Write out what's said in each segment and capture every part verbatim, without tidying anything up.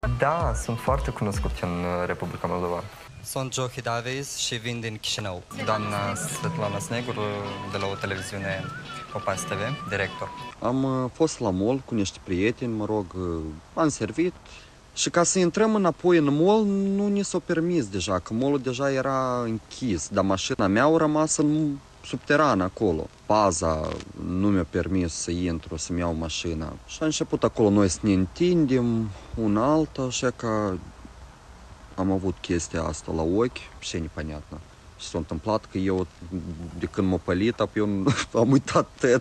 Da, sunt foarte cunoscuți în Republica Moldova. Sunt Johi Davis și vin din Chișinău. Doamna Svetlana Sneguru, de la o televiziune Popas T V, director. Am fost la mall cu niște prieteni, mă rog, am servit. Și ca să intrăm înapoi în mall, nu ni s-a permis deja, că mall-ul deja era închis, dar mașina mea a rămas în subteran acolo. Paza nu mi-a permis să intru, să-mi iau mașina. Și a început acolo noi să ne întindem una alta, așa că am avut chestia asta la ochi, și непонятно. Și s-a întâmplat că eu, de când m-a pălit, eu am uitat tot.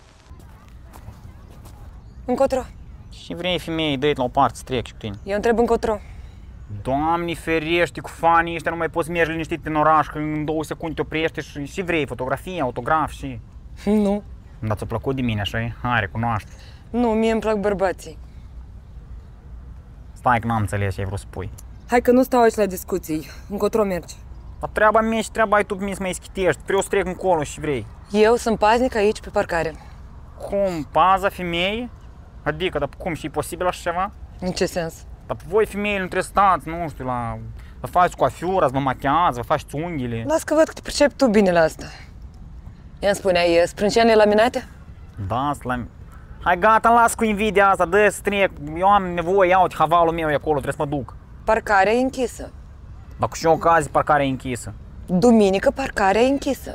Încotro. Și vrei femeie, dă-i la o parte să trec și cu tine. Eu întreb încotro. Doamne ferește, cu fanii ăștia nu mai poți merge liniștit prin oraș, că în două secunde te oprește și, și vrei fotografie, autograf și... Nu. Dar ți-a plăcut de mine, așa-i? Hai, recunoaște. Nu, mie îmi plac bărbații. Stai că n-am înțeles ce ai vrut să spui. Hai că nu stau aici la discuții. Încotro mergi. Dar treaba mea și treaba ai tu pe mine să mă ischitești. Vreau să trec încolo și vrei. Eu sunt paznic aici pe parcare. Cum? Paza femeie? Adică, dar cum? Și e posibil așa ceva? În ce sens? Dar voi femeile nu trebuie să stați, nu știu, la... Vă faceți coafiura, vă macheați, vă faceți unghiile. Las că văd că te pricepi tu bine la asta. Ia-mi spuneai, sprânceane laminate? Da, la... Hai gata, las cu invidia asta, dă să trec. Eu am nevoie, iau-te, havalul meu e acolo, trebuie să mă duc. Parcarea e închisă. Dar cu și ocazie parcarea e închisă. Duminică parcarea e închisă.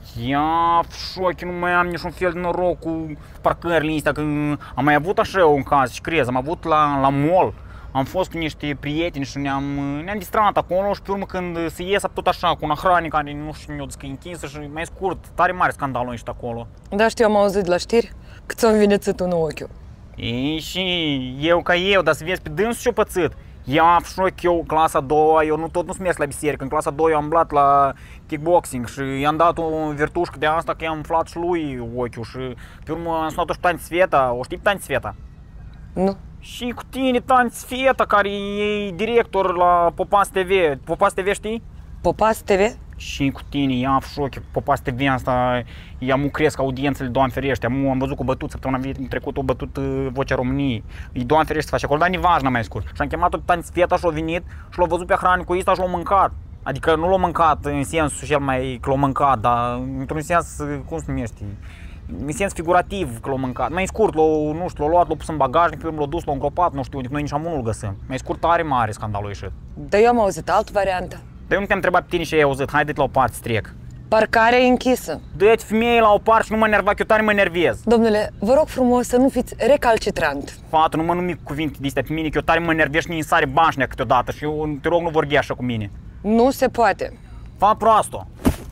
Ia, șochi, nu mai am niciun fel de noroc cu parcările astea, că am mai avut așa un caz și crezi, am avut la, la mall. Am fost cu niște prieteni și ne-am ne-am distrat acolo și pe urmă când se ies tot așa cu un hranic care nu știu mi-o că e închisă și mai scurt, tare mare scandalul ăsta acolo. Da, știu, am auzit la știri că ți-o învinețit în ochiul. Ei, și eu ca eu, dar să vezi pe dânsul și-o pățit. Ia, șoc, eu, clasa a doua, eu nu, tot nu-s mers la biserică, în clasa a doua eu am blat la kickboxing și i-am dat o vertușcă de asta că i-am umflat și lui ochiul și pe urmă am sunat-o și Tanti Sveta, o știi pe Tanti Sveta? Nu. Și cu tine Tanti Sveta, care e director la Popas T V, Popas T V știi? Popas T V? Și cu tine, ia șoc, Popas T V asta, ea mu cresc audiențele, Doamne ferește, am, am văzut că bătut săptămâna trecută, o bătut uh, Vocea României. E Doamne ferește să face acolo, dar nici mai scurt. Și am chemat-o pe Tanti Sveta și-a venit și l-a văzut pe hranicul ăsta și l-a mâncat. Adică nu l-a mâncat în sensul cel mai că l-a mâncat, dar într-un sens, cum se numește, în sens figurativ că l-a mâncat. Mai scurt, l-a, nu știu, l-a luat, l-a pus în bagajnic, pe urmă l-a dus, l-a îngropat, nu știu unde, noi nici am unul găsim. Mai scurt, tare mare scandalul ieșit. Dar eu am auzit altă variantă. Dar eu nu te-am întrebat pe tine și ai auzit, haideți la o parte să trec. Parcarea e închisă. Dă-te femeie la o parte și nu mă enerva, că eu tare mă enervez. Domnule, vă rog frumos să nu fiți recalcitrant. Fată, nu mă numi cuvinte de astea pe mine, că eu tare mă enervez și mi sare bașnea câteodată și eu te rog nu vorbi așa cu mine. Nu se poate. Fa proastă.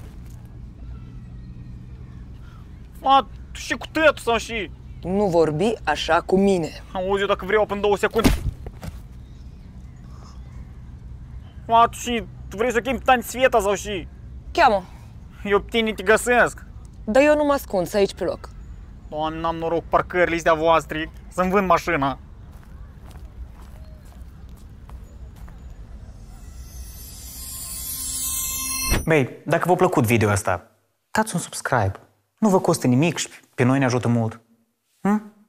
Fa, și cu tătul sau și... Nu vorbi așa cu mine. Auzi, eu dacă vreau până două secunde. Fa, și tu vrei să o chemi pe Tanti Sveta sau și... Cheamă. Eu pe tine te găsesc. Dar eu nu mă ascund aici pe loc. Doamne, n-am noroc parcările astea voastre, să-mi vând mașina. Băi, dacă v-a plăcut video ăsta, dați un subscribe. Nu vă costă nimic și pe noi ne ajută mult. Hm?